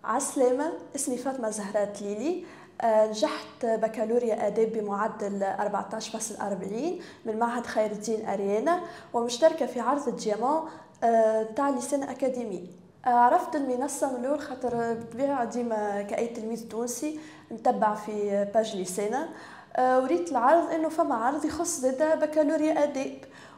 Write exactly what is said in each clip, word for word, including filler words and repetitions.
عالسلامة، اسمي فاطمة زهرة تليلي. آه، نجحت بكالوريا آداب بمعدل أربعطاش فاصلة أربعين من معهد خير الدين أريانا، ومشتركة في عرض الديامون آه، تاع لسان أكاديمي. آه، عرفت المنصة من الأول خاطر بالطبيعة ديما كأي تلميذ تونسي نتبع في باج لسانة. آه، وريت العرض انه فما عرض يخص زاده بكالوريا آداب،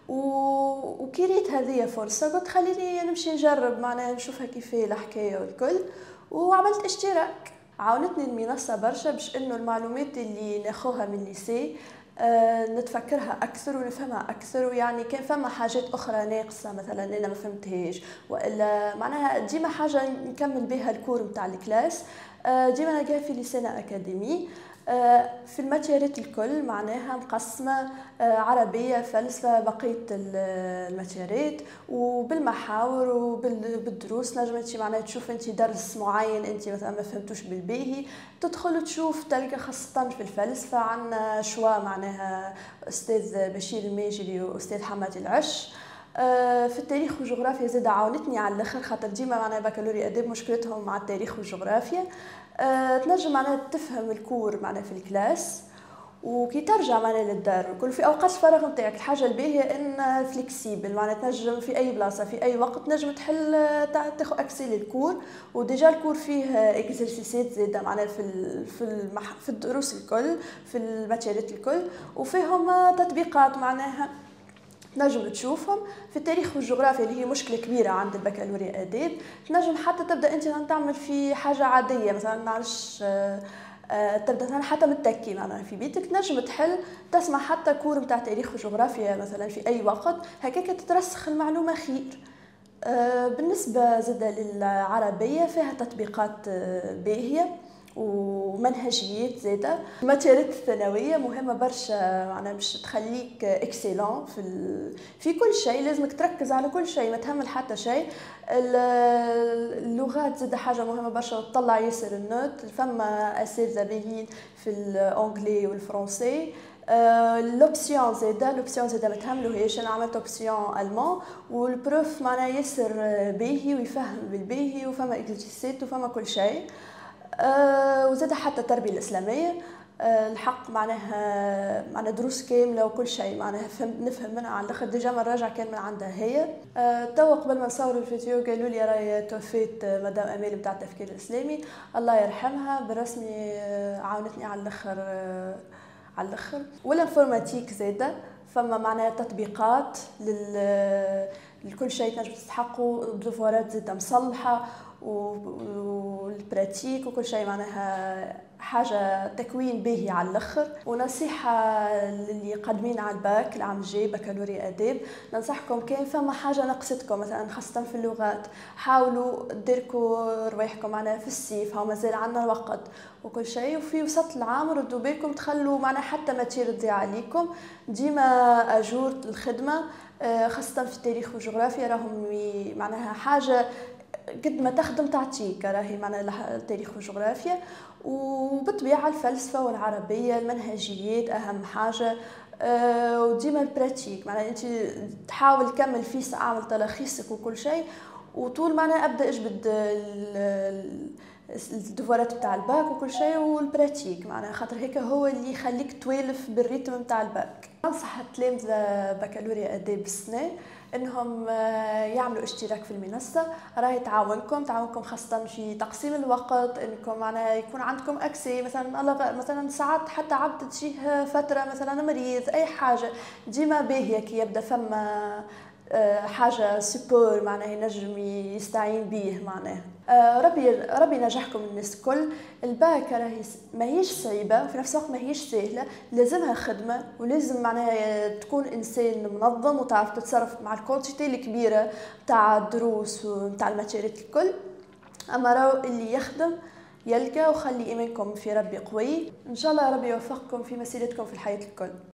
وكي ريت هذه فرصة قلت خليني نمشي نجرب معناها نشوفها كيف هي الحكاية والكل، وعملت اشتراك. عاونتني المنصة برشا باش انه المعلومات اللي ناخوها من الليسي آه نتفكرها اكثر ونفهمها اكثر، ويعني كان فما حاجات اخرى ناقصه مثلا انا ما فهمتهاش، والا معناها ديما حاجه نكمل بها الكور نتاع الكلاس. آه ديما نلقاها في لسان اكاديمي. آه في الماتيرات الكل معناها مقسمه، آه عربيه، فلسفه، بقيه الماتيرات، وبالمحاور وبالدروس. نجمتي معناها تشوف انت درس معين انت مثلا ما فهمتوش بالباهي، تدخل تشوف تلقى خاصه في الفلسفه عندنا شوا معناها استاذ بشير الماجري واستاذ حماد العش. آه في التاريخ والجغرافيا زاد عاونتني على الاخر، خاطر ديما معناها بكالوريا اداب مشكلتهم مع التاريخ والجغرافيا. آه تنجم معناها تفهم الكور معناها في الكلاس، وكي ترجع معناها للدار وكل في اوقات الفراغ نتاعك الحاجه الباهيه ان فليكسيبل معناها تنجم في اي بلاصه في اي وقت تنجم تحل تاخذ اكسي للكور. وديجا الكور فيه اكزرسيسات زاده معناها في في المح في الدروس الكل، في الماتيرات الكل، وفيهم تطبيقات معناها تنجم تشوفهم. في التاريخ والجغرافيا اللي هي مشكله كبيره عند البكالوريا اداب، تنجم حتى تبدا انت تعمل في حاجه عاديه مثلا معلش تبدا حتى متكي معناها في بيتك تنجم تحل، تسمع حتى كور نتاع تاريخ وجغرافيا مثلا في اي وقت هكاك تترسخ المعلومه خير. بالنسبه زاده للعربيه فيها تطبيقات باهيه ومنهجيات زاده. الماتيرات الثانويه مهمه برشا معناها باش تخليك اكسيلون في ال... في كل شيء، لازمك تركز على كل شيء ما تهمل حتى شيء. اللغات زاده حاجه مهمه برشا وتطلع ياسر النوت، فما اساتذه باهيين في الانجلي والفرنسي. لوبسيون زاده لوبسيون زاده ما تهملوهاش، انا عملت اوبسيون المان والبروف معناها ياسر باهي ويفهم بالباهي وفما اكزرسيسات وفما كل شيء. أه وزاد حتى التربيه الاسلاميه. أه الحق معناها معناها دروس كامله وكل شيء معناها فهم نفهم منها على الاخر. ديجا ما نراجع كان من عندها هي. أه تو قبل ما نصور الفيديو قالوا لي راهي توفيت مدام امال بتاع التفكير الاسلامي، الله يرحمها. بالرسمي عاونتني على الاخر أه على الاخر. والانفورماتيك زاده فما معناها تطبيقات لل لكل شيء تنجم تستحقوا، الدفورات زاده مصلحه والبراتيك وكل شيء معناها حاجه تكوين باهي على الاخر. ونصيحه للي قادمين على الباك العام الجاي بكالوريا اداب، ننصحكم كان فما حاجه نقصتكم مثلا خاصه في اللغات حاولوا تديركوا روايحكم معناها في الصيف، هاو مازال عندنا الوقت وكل شيء، وفي وسط العام ردوا بالكم تخلوا معناها حتى ماتير تضيع عليكم. ديما اجور الخدمه خاصه في التاريخ والجغرافيا راهم معناها حاجه قد ما تخدم تعطيك، راهي معناها التاريخ والجغرافيا. وبالطبيعه الفلسفه والعربيه المنهجيات اهم حاجه. أه وديما البراتيك معناها انت تحاول تكمل فيه اعمل تلخيصك وكل شيء، وطول معناها ابدا اجبد الدفورات بتاع الباك وكل شيء والبراتيك معناها خاطر هيك هو اللي يخليك توالف بالريتم بتاع الباك. انصح التلامذه بكالوريا اداب السنه انهم يعملوا اشتراك في المنصه، راهي تعاونكم تعاونكم خاصه في تقسيم الوقت، انكم معناها يكون عندكم اكسي مثلا مثلا ساعات حتى عبد تجيه فتره مثلا مريض اي حاجه ديما باهيه كي يبدا فما حاجه سبور معناها ينجم يستعين به معناها. ربي ربي نجحكم الناس الكل. الباك راهي ماهيش صعيبه وفي نفس الوقت ماهيش سهله، لازمها خدمه ولازم معناها تكون انسان منظم وتعرف تتصرف مع الكونتيتي الكبيره تاع الدروس وتاع الماتيريات الكل. اما راهو اللي يخدم يلقى، وخلي ايمانكم في ربي قوي ان شاء الله. ربي يوفقكم في مسيرتكم في الحياه الكل.